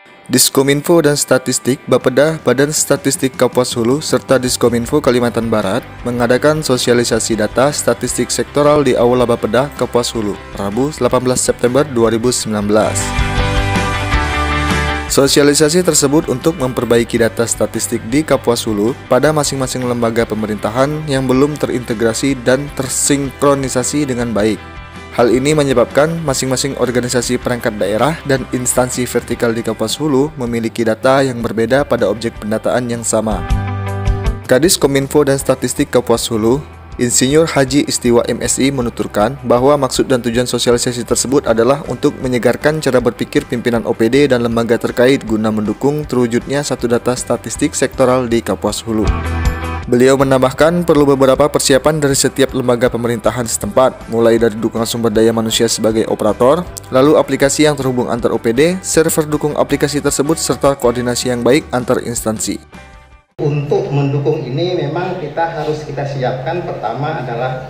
Diskominfo dan Statistik, Bapeda, Badan Statistik Kapuas Hulu, serta Diskominfo Kalimantan Barat mengadakan sosialisasi data statistik sektoral di Aula Bapeda, Kapuas Hulu, Rabu 18 September 2019. Sosialisasi tersebut untuk memperbaiki data statistik di Kapuas Hulu pada masing-masing lembaga pemerintahan yang belum terintegrasi dan tersinkronisasi dengan baik. Hal ini menyebabkan masing-masing organisasi perangkat daerah dan instansi vertikal di Kapuas Hulu memiliki data yang berbeda pada objek pendataan yang sama. Kadis Kominfo dan Statistik Kapuas Hulu, Insinyur Haji Istiwa MSI menuturkan bahwa maksud dan tujuan sosialisasi tersebut adalah untuk menyegarkan cara berpikir pimpinan OPD dan lembaga terkait guna mendukung terwujudnya satu data statistik sektoral di Kapuas Hulu. Beliau menambahkan perlu beberapa persiapan dari setiap lembaga pemerintahan setempat, mulai dari dukungan sumber daya manusia sebagai operator, lalu aplikasi yang terhubung antar OPD, server dukung aplikasi tersebut, serta koordinasi yang baik antar instansi. Untuk mendukung ini memang kita siapkan pertama adalah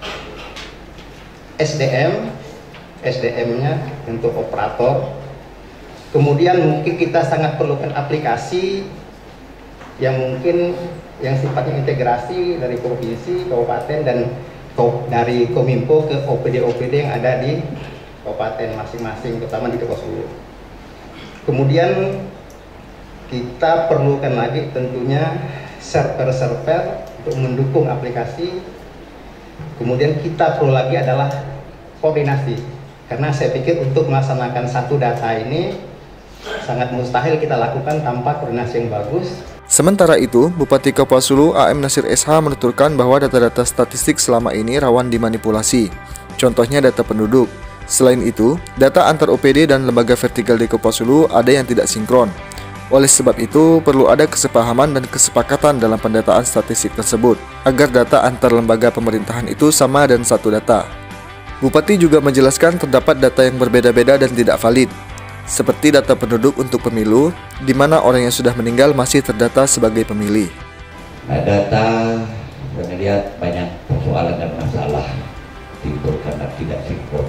SDM-nya untuk operator. Kemudian mungkin kita sangat perlukan aplikasi yang sifatnya integrasi dari provinsi, kabupaten, dan dari Kominfo ke OPD-OPD yang ada di kabupaten masing-masing, terutama di Kapuas Hulu. Kemudian kita perlukan lagi tentunya server-server untuk mendukung aplikasi. Kemudian kita perlu lagi adalah koordinasi, karena saya pikir untuk melaksanakan satu data ini sangat mustahil kita lakukan tanpa koordinasi yang bagus. Sementara itu, Bupati Kapuas Hulu AM Nasir SH menuturkan bahwa data-data statistik selama ini rawan dimanipulasi. Contohnya data penduduk. Selain itu, data antar OPD dan lembaga vertikal di Kapuas Hulu ada yang tidak sinkron. Oleh sebab itu, perlu ada kesepahaman dan kesepakatan dalam pendataan statistik tersebut, agar data antar lembaga pemerintahan itu sama dan satu data. Bupati juga menjelaskan terdapat data yang berbeda-beda dan tidak valid, seperti data penduduk untuk pemilu, di mana orang yang sudah meninggal masih terdata sebagai pemilih. Data saya lihat banyak persoalan dan masalah timbul karena tidak sinkron.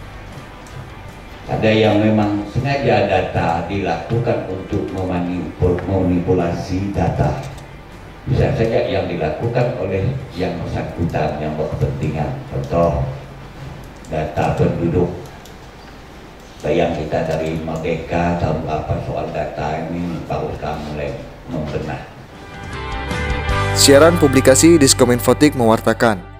Ada yang memang sengaja data dilakukan untuk memanipulasi data. Bisa saja yang dilakukan oleh yang bersangkutan, yang berkepentingan. Contoh, data penduduk. Yang kita dari Merdeka tahu apa soal data ini baru sekarang mulai membenah. Siaran publikasi Diskominfotik mewartakan.